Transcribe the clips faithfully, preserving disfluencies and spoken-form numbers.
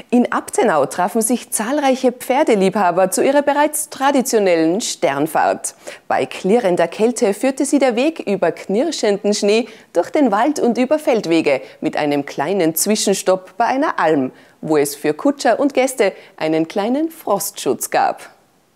In Abtenau trafen sich zahlreiche Pferdeliebhaber zu ihrer bereits traditionellen Sternfahrt. Bei klirrender Kälte führte sie der Weg über knirschenden Schnee durch den Wald und über Feldwege mit einem kleinen Zwischenstopp bei einer Alm, wo es für Kutscher und Gäste einen kleinen Frostschutz gab.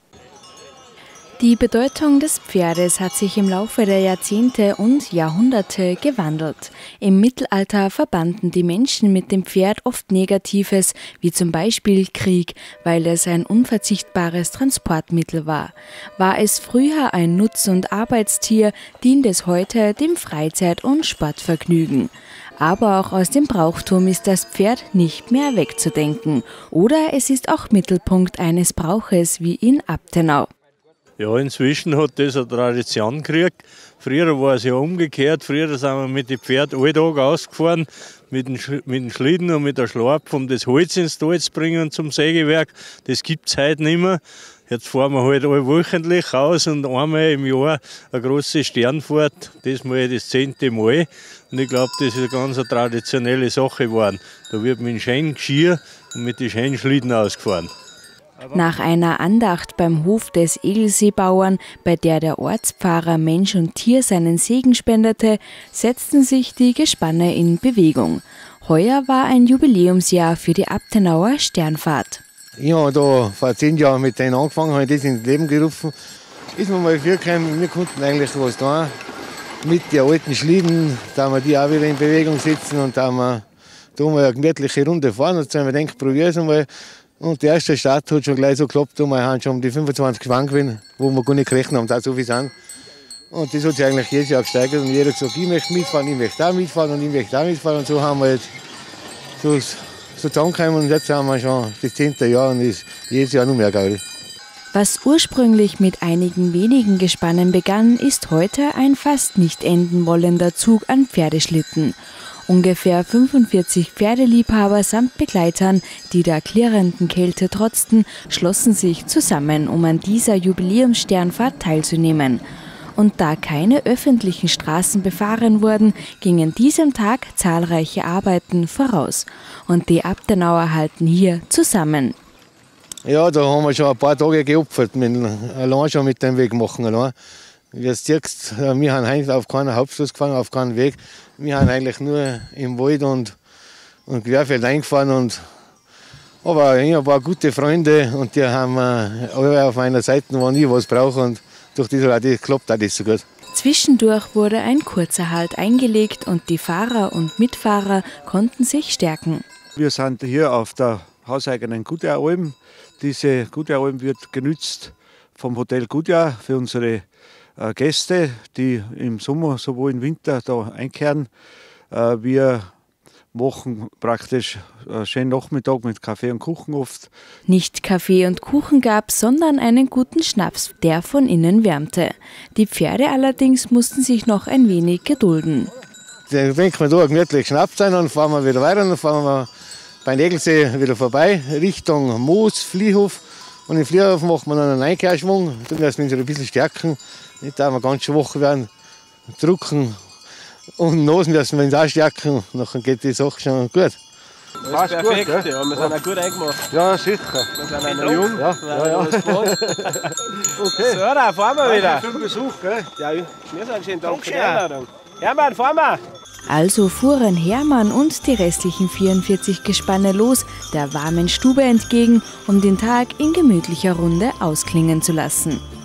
Die Bedeutung des Pferdes hat sich im Laufe der Jahrzehnte und Jahrhunderte gewandelt. Im Mittelalter verbanden die Menschen mit dem Pferd oft Negatives, wie zum Beispiel Krieg, weil es ein unverzichtbares Transportmittel war. War es früher ein Nutz- und Arbeitstier, dient es heute dem Freizeit- und Sportvergnügen. Aber auch aus dem Brauchtum ist das Pferd nicht mehr wegzudenken. Oder es ist auch Mittelpunkt eines Brauches wie in Abtenau. Ja, inzwischen hat das eine Tradition gekriegt. Früher war es ja umgekehrt. Früher sind wir mit den Pferden alle Tage ausgefahren, mit dem, mit dem Schlitten und mit der Schlarpe, um das Holz ins Tal zu bringen zum Sägewerk. Das gibt es heute nicht mehr. Jetzt fahren wir halt alle wöchentlich aus und einmal im Jahr eine große Sternfahrt, das mal das zehnte Mal. Und ich glaube, das ist eine ganz eine traditionelle Sache geworden. Da wird mit dem schönen Geschirr und mit den schönen Schlitten ausgefahren. Nach einer Andacht beim Hof des Egelseebauern, bei der der Ortspfarrer Mensch und Tier seinen Segen spendete, setzten sich die Gespanne in Bewegung. Heuer war ein Jubiläumsjahr für die Abtenauer Sternfahrt. Ich habe da vor zehn Jahren mit denen angefangen, habe das ins Leben gerufen. Ist mir mal vorgekommen, wir konnten eigentlich was tun mit den alten Schlitten, da wir die auch wieder in Bewegung setzen und da wir da mal eine gemütliche Runde fahren. Und dann haben wir gedacht, probieren es einmal. Und der erste Start hat schon gleich so geklappt, wir haben schon um die fünfundzwanzig Schwank gewinnen, wo wir gar nicht gerechnet haben, dass so viel sind. Und das hat sich eigentlich jedes Jahr gesteigert und jeder hat gesagt, ich möchte mitfahren, ich möchte auch mitfahren und ich möchte auch mitfahren. Und so haben wir jetzt so, so zusammengekommen und jetzt haben wir schon das zehnte Jahr und ist jedes Jahr noch mehr geil. Was ursprünglich mit einigen wenigen Gespannen begann, ist heute ein fast nicht enden wollender Zug an Pferdeschlitten. Ungefähr fünfundvierzig Pferdeliebhaber samt Begleitern, die der klirrenden Kälte trotzten, schlossen sich zusammen, um an dieser Jubiläumssternfahrt teilzunehmen. Und da keine öffentlichen Straßen befahren wurden, gingen diesem Tag zahlreiche Arbeiten voraus. Und die Abtenauer halten hier zusammen. Ja, da haben wir schon ein paar Tage geopfert, mit, allein schon mit dem Weg machen. Allein. Wie du siehst, wir haben eigentlich auf keinen Hauptstraße gefahren, auf keinen Weg. Wir haben eigentlich nur im Wald und, und Querfeld eingefahren. Und, aber ich habe ein paar gute Freunde und die haben alle auf meiner Seite, wenn ich was brauche. Und durch das hat das geklappt, auch das so gut. Zwischendurch wurde ein kurzer Halt eingelegt und die Fahrer und Mitfahrer konnten sich stärken. Wir sind hier auf der hauseigenen Gutjahralm. Diese Gutjahralm wird genützt vom Hotel Gutjahr für unsere Gäste, die im Sommer sowohl im Winter da einkehren. Wir machen praktisch einen schönen Nachmittag mit Kaffee und Kuchen oft. Nicht Kaffee und Kuchen gab, sondern einen guten Schnaps, der von innen wärmte. Die Pferde allerdings mussten sich noch ein wenig gedulden. Dann trinken wir da gemütlich Schnaps ein und fahren wir wieder weiter. Dann fahren wir beim Egelsee wieder vorbei, Richtung Moos, Fliehhof. Und im Fliehhof machen wir dann einen Einkehrschwung, dann müssen wir uns ein bisschen stärken. Nicht, dass wir ganz schwach werden, drücken und Nosen müssen wir uns auch stärken. Dann geht die Sache schon gut. Das ist perfekt, gut, ja. Wir sind auch gut eingemacht. Ja, sicher. Wir sind auch noch jung. Ja, ja, ja. Okay. So, dann fahren wir wieder. Für den Besuch, gell? Ja, wir sind schön Dank für die Einladung. Hermann, fahren wir! Also fuhren Hermann und die restlichen vierundvierzig Gespanne los, der warmen Stube entgegen, um den Tag in gemütlicher Runde ausklingen zu lassen.